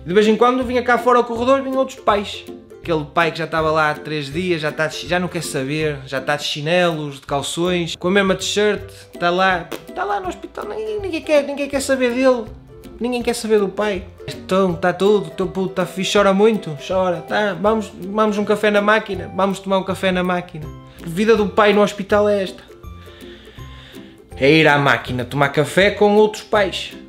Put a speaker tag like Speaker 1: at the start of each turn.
Speaker 1: De vez em quando vinha cá fora ao corredor, vinham outros pais. Aquele pai que já estava lá há 3 dias, já não quer saber, já está de chinelos, de calções, com a mesma t-shirt, está lá no hospital, ninguém quer saber dele, ninguém quer saber do pai. Então, está tudo, o teu puto está fixe, chora muito, chora, tá, vamos um café na máquina, vamos tomar um café na máquina. A vida do pai no hospital é esta. É ir à máquina tomar café com outros pais.